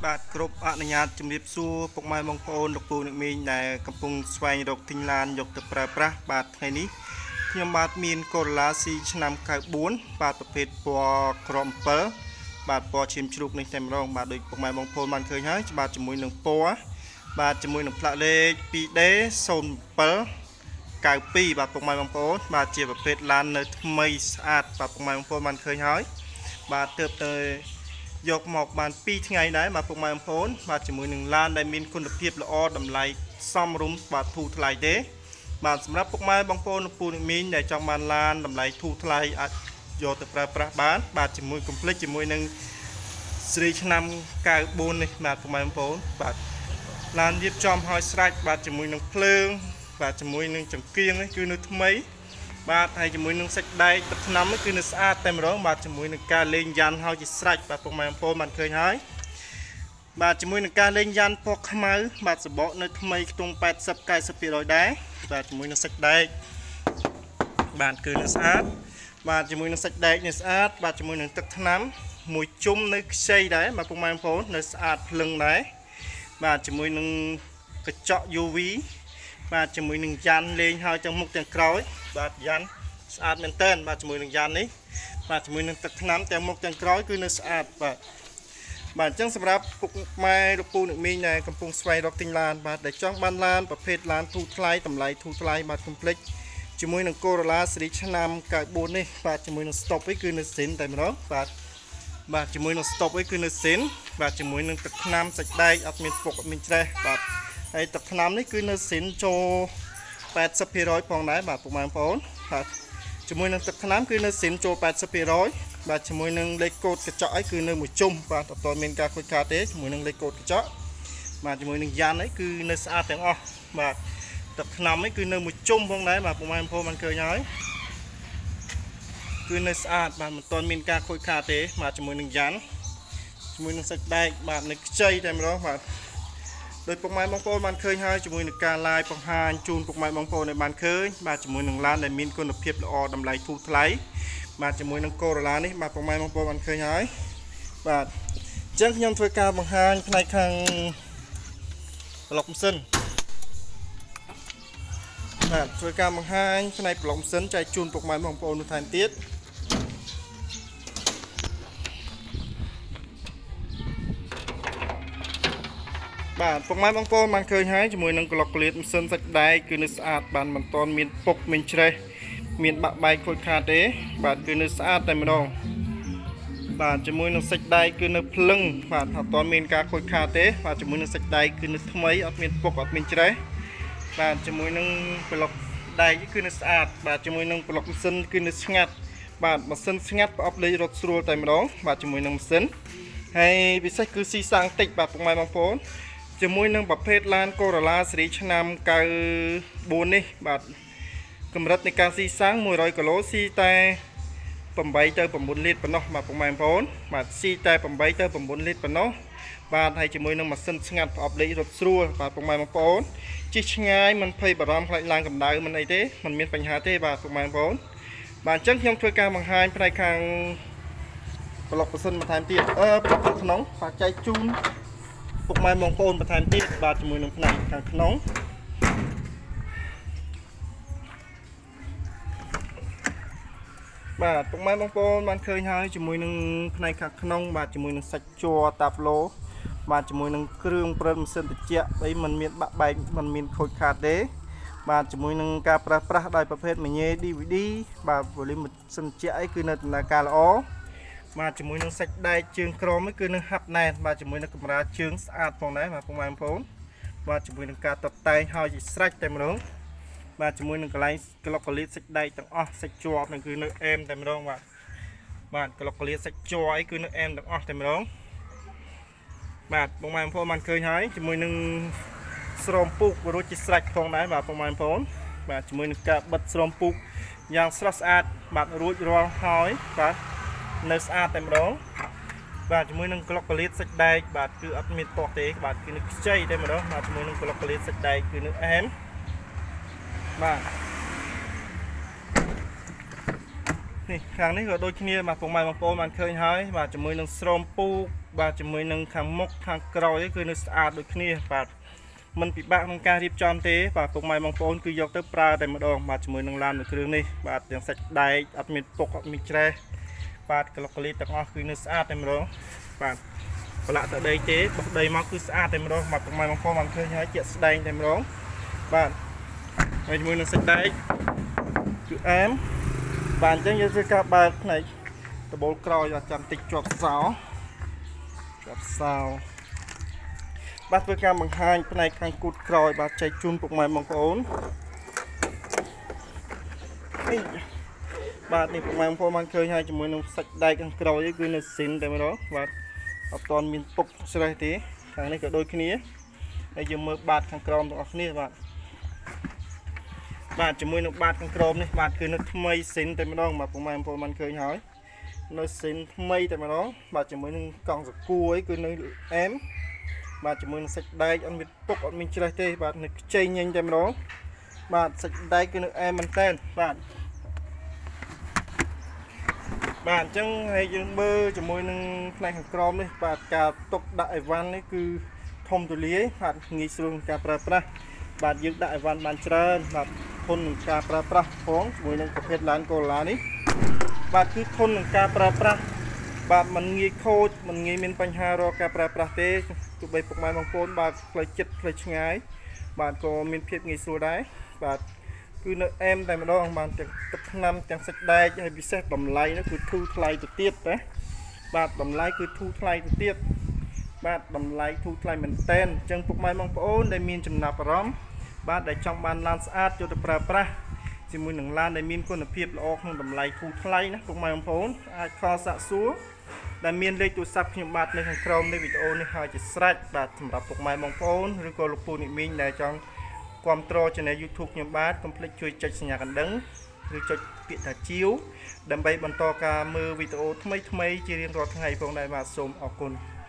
បាទគ្រប់អនុញ្ញាតជំរាបសួរពុកម៉ែបងប្អូនលោកពូអ្នកមីងដែលកំពុងស្វែងរកទិញឡានយកទៅប្រើប្រាស់បាទថ្ងៃនេះខ្ញុំបាទមានកូរ៉ូឡាស៊ីឆ្នាំ94បាទប្រភេទពណ៌ក្រម7បាទពណ៌ឈាមជ្រូកនេះតែម្ដងបាទដូចពុកម៉ែបងប្អូនបានឃើញហើយបាទជាមួយនឹងពណ៌បាទជាមួយនឹងផ្លាកលេខ 2D 0792បាទពុកម៉ែបងប្អូនបាទជាប្រភេទឡាននៅថ្មីស្អាតបាទពុកម៉ែបងប្អូនបានឃើញហើយបាទទើបទៅយកមកបាន2ថ្ងៃដែរបាទពុកម៉ែបងប្អូនបាទជាមួយនឹងឡានដែលមានគុណភាពល្អតម្លៃសមរម្យបាទធូរថ្លៃទេបាទសម្រាប់ពុកម៉ែបងប្អូនលោកពូអ្នកមីងដែលចង់បានឡានតម្លៃធូរថ្លៃអាចយកទៅប្រើប្រាស់បានបាទជាមួយកុំភ្លេចជាមួយនឹងស៊េរីឆ្នាំ94នេះបាទពុកម៉ែបងប្អូនបាទឡានរៀបចំឲ្យស្រេចបាទជាមួយនឹងភ្លើងបាទជាមួយនឹងចង្កៀងនេះគឺនៅថ្មីបាទហើយជាមួយនឹងសាច់ដែកទឹកថ្នាំគឺនៅស្អាតតែម្ដងបាទជាមួយនឹងការលេងយ៉ាន់ហើយជាស្រេចបាទពុកម៉ែបងប្អូនបានឃើញហើយបាទជាមួយនឹងការលេងយ៉ាន់ពណ៌ខ្មៅបាទសបកនៅថ្មីខ្ទង់ 80-90% ដែរបាទជាមួយនឹងសាច់ដែកបាទគឺនៅស្អាតបាទជាមួយនឹងសាច់ដែកនៅស្អាតបាទជាមួយនឹងទឹកថ្នាំមួយជុំនៅខ្ចីដែរបាទពុកម៉ែបងប្អូននៅស្អាតភ្លឹងដែរបាទជាមួយនឹងកញ្ចក់ UV បាទជាមួយនឹងយ៉ាន់លេងហើយទាំងមុខទាំងក្រោយបាទយ៉ាន់ស្អាតមែនតើបាទជាមួយនឹងយ៉ាន់នេះបាទជាមួយនឹងទឹកថ្នាំទាំងមុខទាំងក្រោយគឺនៅស្អាតបាទអញ្ចឹងសម្រាប់ពុកម៉ែលោកពូអ្នកមីងដែលកំពុងស្វែងរកទិញឡានបាទដែលចង់បានឡានប្រភេទឡានធូរថ្លៃតម្លៃធូរថ្លៃបាទកុំភ្លេចជាមួយនឹង Corolla ស៊េរីឆ្នាំ94នេះបាទជាមួយនឹង stop នេះគឺនៅសិនតែម្ដងបាទជាមួយនឹង stop នេះគឺនៅសិនបាទជាមួយនឹងទឹកថ្នាំសាច់ដែកអត់មានពុកអត់មានច្រេះបាទហើយទឹកថ្នាំនេះគឺនៅសិនចូល 80% ផងដែរបាទពុកម៉ែបងប្អូនបាទជាមួយនឹងទឹកថ្នាំគឺនៅសិនចូល 80% បាទជាមួយនឹងលេខកូដកញ្ចក់អីគឺនៅមួយជុំបាទអត់មានការខូចខាតទេជាមួយនឹងលេខកូដកញ្ចក់បាទជាមួយនឹងយ៉ាន់អីគឺនៅស្អាតទាំងអស់បាទទឹកថ្នាំអីគឺនៅមួយជុំផងដែរបាទពុកម៉ែបងប្អូនបានឃើញហើយគឺនៅស្អាតបាទមិនទាន់មានការខូចខាតទេបាទជាមួយនឹងយ៉ាន់ជាមួយនឹងសាច់ដែកបាទនៅខ្ចីតែម្ដងបាទដោយពុកម៉ែបងប្អូនបានឃើញហើយជាមួយនឹងការ live បង្ហាញជូនពុកម៉ែបងប្អូនឲ្យបានឃើញបាទជាមួយនឹងឡានដែលមានគុណភាពល្អតម្លៃធូរថ្លៃបាទជាមួយនឹង Corolla នេះបាទពុកម៉ែបងប្អូនបានឃើញហើយបាទអញ្ចឹងខ្ញុំធ្វើការបង្ហាញផ្នែកខាងប្លុកម៉ាស៊ីនបាទធ្វើការបង្ហាញផ្នែកប្លុកម៉ាស៊ីនចែកជូនពុកម៉ែបងប្អូនបន្ថែមទៀតបាទពុកម៉ែបងប្អូនបានឃើញហើយជាមួយនឹងក្លុកក្លៀតម៉ាស៊ីនសាច់ដែកគឺនៅស្អាតបានមិនទាន់មានពុកមានច្រេះមានបាក់បែកខូចខាតទេបាទគឺនៅស្អាតតែម្ដងបាទជាមួយនឹងសាច់ដែកគឺនៅភ្លឹងបាទអត់ទាន់មានការខូចខាតទេបាទជាមួយនឹងសាច់ដែកគឺនៅថ្មីអត់មានពុកអត់មានច្រេះបាទជាមួយនឹងប្លុកដែកគឺនៅស្អាតបាទជាមួយនឹងប្លុកម៉ាស៊ីនគឺនៅស្ងាត់បាទម៉ាស៊ីនស្ងាត់ប្រអប់លេខរត់ស្រួលតែម្ដងបាទជាមួយនឹងម៉ាស៊ីនហើយពិសេសគឺស៊ីសាំងតិចបាទពុកម៉ែបងប្អូនជាមួយនឹងប្រភេទឡាន Corolla ស៊េរីឆ្នាំ94នេះបាទកម្រិតនៃការស៊ីសាំង100គីឡូស៊ីតែ8ទៅ9លីត្រប៉ុណ្ណោះបាទពុកម៉ែបងប្អូនបាទស៊ីតែ8ទៅ9លីត្រប៉ុណ្ណោះបាទហើយជាមួយនឹងម៉ាស៊ីនស្ងាត់ប្រអប់លេខរត់ស្រួលបាទពុកម៉ែបងប្អូនជិះឆ្ងាយមិនភ័យបារម្ភខ្លាចឡើងកម្ដៅមិនអីទេមិនមានបញ្ហាទេបាទពុកម៉ែបងប្អូនបាទអញ្ចឹងខ្ញុំធ្វើការបង្ហាញផ្នែកខាងប្លុកម៉ាស៊ីនបន្ថែមទៀតប្លុកខាងក្នុងបាទចែកជូនពុកម៉ែបងប្អូនបន្ថែមទៀតបាទជាមួយនឹងផ្នែកខាងក្នុងបាទពុកម៉ែបងប្អូនបានឃើញហើយជាមួយនឹងផ្នែកខាងក្នុងបាទជាមួយនឹងសាច់ជ័រតាប់ឡូបាទជាមួយនឹងគ្រឿងព្រិលម៉ាស៊ីនត្រជាក់អីមិនមានបាក់បែកមិនមានខូចខាតទេបាទជាមួយនឹងការប្រើប្រាស់ដោយប្រភេទមញ៉េ DVD បាទវ៉ូលីមម៉ាស៊ីនត្រជាក់អីគឺនៅដំណើរការល្អបាទជាមួយនឹងសាច់ដែកជើងក្រមគឺនឹងហាប់ណែនបាទជាមួយនឹងកម្រាលជើងស្អាតផងដែរបាទពុកម៉ែបងប្អូនបាទជាមួយនឹងការតុបតែងហើយជាស្រេចតែម្ដងបាទជាមួយនឹងកន្លែងក្លុកកលៀតសាច់ដែកទាំងអស់សាច់ជ័រនឹងគឺនៅអែមតែម្ដងបាទក្លុកកលៀតសាច់ជ័រអីគឺនៅអែមទាំងអស់តែម្ដងបាទពុកម៉ែបងប្អូនបានឃើញហើយជាមួយនឹងស្រោមពូករួចជាស្រេចផងដែរបាទពុកម៉ែបងប្អូនបាទជាមួយនឹងការបិទស្រោមពូកយ៉ាងស្រស់ស្អាតបាទរួចរាល់ហើយបាទនៅស្អាតតែម្ដងបាទជាមួយនឹងក្លុកកលៀតសាច់ដែកបាទគឺអត់មានទាស់ទេបាទគឺនៅខ្ចីតែម្ដងបាទជាមួយនឹងក្លុកកលៀតសាច់ដែកគឺនៅអែមបាទនេះខាងនេះក៏ដូចគ្នាបាទពុកម៉ែបងប្អូនបានឃើញហើយបាទជាមួយនឹងស្រោមពូកបាទជាមួយនឹងខាងមុខខាងក្រោយគឺនៅស្អាតដូចគ្នាបាទមិនពិបាកក្នុងការរៀបចំទេបាទពុកម៉ែបងប្អូនគឺយកទៅប្រើតែម្ដងបាទជាមួយនឹងឡានមួយគ្រឿងនេះបាទទាំងសាច់ដែកអត់មានពុកអត់មានច្រេះបាទក្លុកក្លីទាំងអស់គឺនៅស្អាតតែម្ដងបាទប្រឡាក់ទៅដីទេបោះដីមកគឺស្អាតតែម្ដងបាទពុកម៉ែបងប្អូនបានឃើញហើយជាក់ស្ដែងតែម្ដងបាទហើយជាមួយនឹងសាច់ដែកគឺអែមបាទអញ្ចឹងយើងធ្វើការបើកផ្នែកដបូលក្រោយឲ្យចាំតិចជាប់សោបាទធ្វើការបង្ហាញផ្នែកខាងគូតក្រោយបាទចែកជូនពុកម៉ែបងប្អូនបាទនេះពុកម៉ែបងប្អូនបានឃើញហើយជាមួយនឹងសាច់ដែកខាងក្រោយគឺនៅស៊ីនតែម្ដងបាទអត់ទាន់មានពុកស្រេះទេខាងនេះក៏ដូចគ្នាហើយយើងមើលបាតខាងក្រោមទាំងអស់គ្នាបាទជាមួយនឹងបាតខាងក្រោមនេះបាទគឺនៅថ្មីស៊ីនតែម្ដងបាទពុកម៉ែបងប្អូនបានឃើញហើយនៅស៊ីនថ្មីតែម្ដងបាទជាមួយនឹងកង់សកួរគឺនៅអែមបាទជាមួយនឹងសាច់ដែកអត់មានពុកអត់មានច្រេះទេបាទនៅខ្ចីញញតែម្ដងបាទសាច់ដែកគឺនៅអែមមែនតើបាទអញ្ចឹងហើយយើងមើលជាមួយនឹងផ្នែកខាងក្រោមនេះបាទការទុកដាក់អីវ៉ាន់នេះគឺធំទូលាយបាទងាយស្រួលក្នុងការប្រើប្រាស់បាទយើងដាក់អីវ៉ាន់បានច្រើនបាទធន់នឹងការប្រើប្រាស់ផងជាមួយនឹងប្រភេទឡានកូឡានេះបាទគឺធន់នឹងការប្រើប្រាស់បាទมันងាយខូចมันងាយមានបញ្ហារកការប្រើប្រាស់ទេទោះបីពុកម៉ែបងប្អូនបាទផ្លូវចិត្តផ្លូវឆ្ងាយបាទក៏មានភាពងាយស្រួលដែរបាទគឺនៅអែមតែម្ដងបានទាំងទឹកថ្នាំទាំងសាច់ដែកហើយពិសេសតម្លៃនោះគឺធូរថ្លៃទៅទៀតណាបាទតម្លៃគឺធូរថ្លៃទៅទៀតបាទតម្លៃធូរថ្លៃមែនតែនអញ្ចឹងពុកម៉ែបងប្អូនដែលមានចំណាប់អារម្មណ៍បាទដែលចង់បានឡានស្អាតយកទៅប្រើប្រាស់ជាមួយនឹងឡានដែលមានគុណភាពល្អក្នុងតម្លៃធូរថ្លៃណាពុកម៉ែបងប្អូនអាចខលសាកសួរដែលមានលេខទូរស័ព្ទខ្ញុំបាទនៅខាងក្រោមនៃវីដេអូនេះហើយជាស្រេចបាទសម្រាប់ពុកម៉ែបងប្អូនឬក៏លោកពូនិមីងដែលចង់គាំទ្រ Channel YouTube ខ្ញុំបាទកុំភ្លេចជួយចុចសញ្ញាកណ្ដឹងឬចុចពាក្យថាជាវដើម្បីបន្តការមើលវីដេអូថ្មីៗជារៀងរាល់ថ្ងៃផងដែរបាទសូមអរគុណ